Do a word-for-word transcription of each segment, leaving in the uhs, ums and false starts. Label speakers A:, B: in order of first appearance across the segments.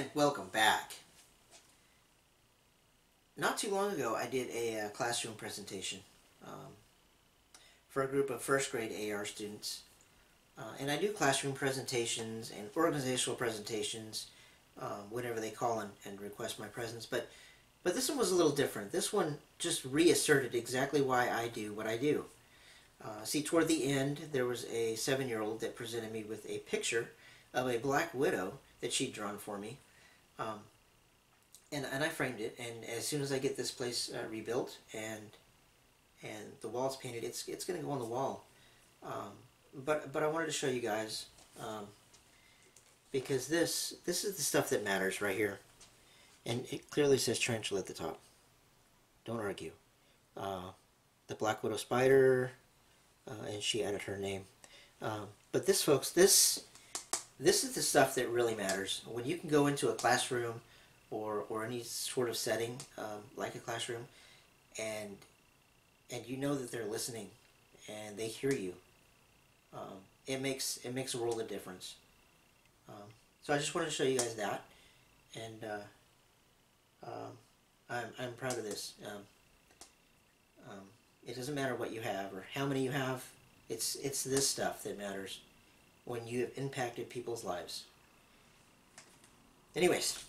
A: And welcome back. Not too long ago I did a uh, classroom presentation um, for a group of first grade A R students. Uh, and I do classroom presentations and organizational presentations um, whenever they call and, and request my presence. But, but this one was a little different. This one just reasserted exactly why I do what I do. Uh, see, toward the end there was a seven-year-old that presented me with a picture of a black widow that she'd drawn for me. Um, and, and I framed it, and as soon as I get this place uh, rebuilt and and the walls painted, it's it's going to go on the wall. Um, but but I wanted to show you guys um, because this this is the stuff that matters right here, and it clearly says tarantula at the top. Don't argue. Uh, the black widow spider, uh, and she added her name. Um, but this, folks, this. This is the stuff that really matters. When you can go into a classroom or, or any sort of setting um, like a classroom and and you know that they're listening and they hear you, um, it makes it makes a world of difference. Um, so I just wanted to show you guys that, and uh, um, I'm, I'm proud of this. Um, um, it doesn't matter what you have or how many you have. It's, it's this stuff that matters when you have impacted people's lives. Anyways,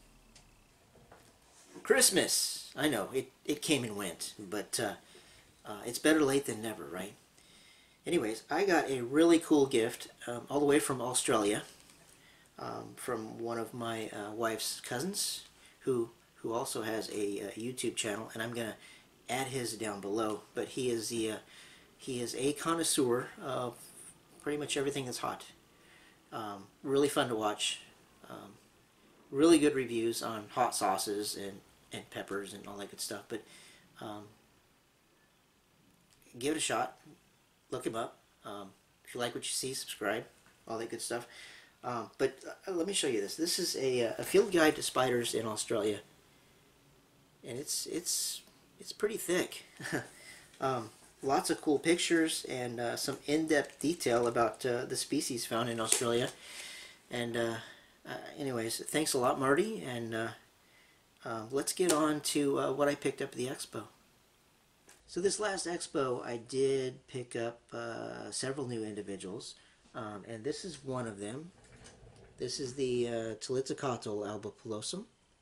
A: Christmas. I know, it, it came and went, but uh, uh, it's better late than never, right? Anyways, I got a really cool gift um, all the way from Australia um, from one of my uh, wife's cousins who, who also has a, a YouTube channel, and I'm going to add his down below, but he is, the, uh, he is a connoisseur of pretty much everything that's hot. Um, really fun to watch. Um, really good reviews on hot sauces and, and peppers and all that good stuff. But um, give it a shot. Look him up. Um, if you like what you see, subscribe. All that good stuff. Um, but uh, let me show you this. This is a, a field guide to spiders in Australia, and it's it's it's pretty thick. um, Lots of cool pictures and uh, some in-depth detail about uh, the species found in Australia. And uh, uh, anyways, thanks a lot, Marty. And uh, uh, let's get on to uh, what I picked up at the expo. So this last expo, I did pick up uh, several new individuals. Um, and this is one of them. This is the uh, Tlitzicatl albopilosum.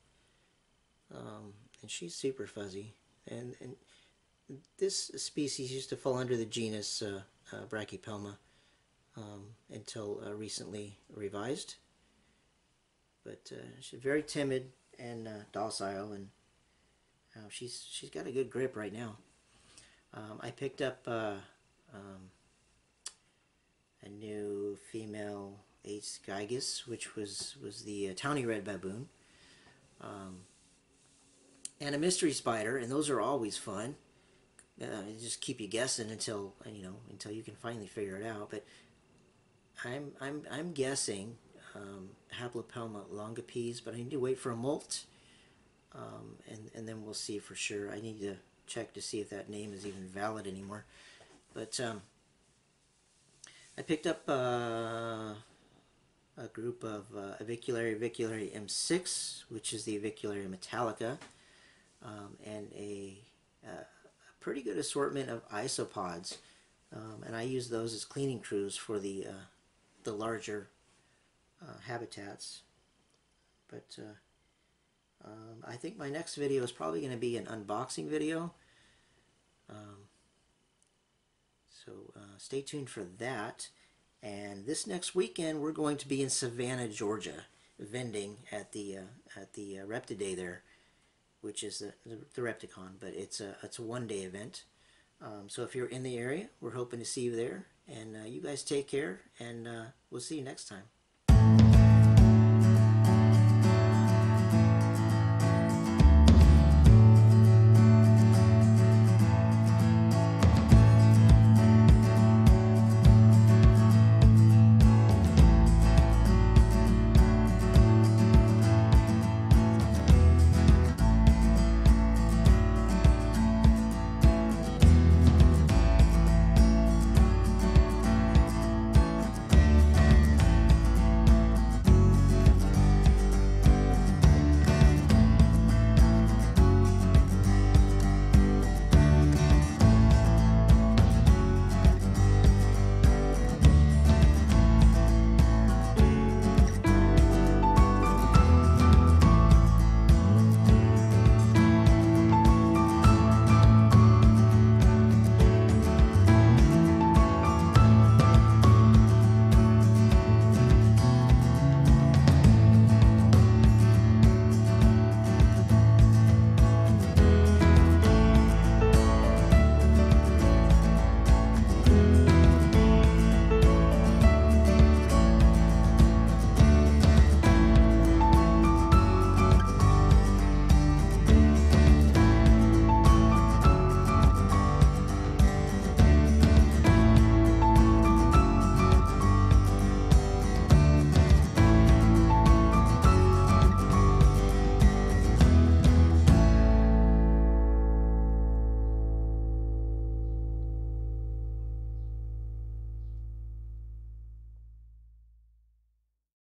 A: Um, and she's super fuzzy. And, and this species used to fall under the genus uh, uh, Brachypelma um, until uh, recently revised. But uh, she's very timid and uh, docile, and uh, she's she's got a good grip right now. Um, I picked up uh, um, a new female Ace gigas, which was was the uh, towny red baboon, um, and a mystery spider, and those are always fun. Uh, just keep you guessing until you know until you can finally figure it out. But I'm I'm I'm guessing um, Haplopelma longipes, but I need to wait for a molt, um, and and then we'll see for sure. I need to check to see if that name is even valid anymore. But um, I picked up uh, a group of uh, Avicularia avicularia M six, which is the Avicularia metallica, um, and a uh, pretty good assortment of isopods, um, and I use those as cleaning crews for the uh, the larger uh, habitats. But uh, um, I think my next video is probably going to be an unboxing video. Um, so uh, stay tuned for that. And this next weekend we're going to be in Savannah, Georgia, vending at the uh, at the uh, Reptiday there, which is the, the, the Repticon, but it's a, it's a one-day event. Um, so if you're in the area, we're hoping to see you there. And uh, you guys take care, and uh, we'll see you next time.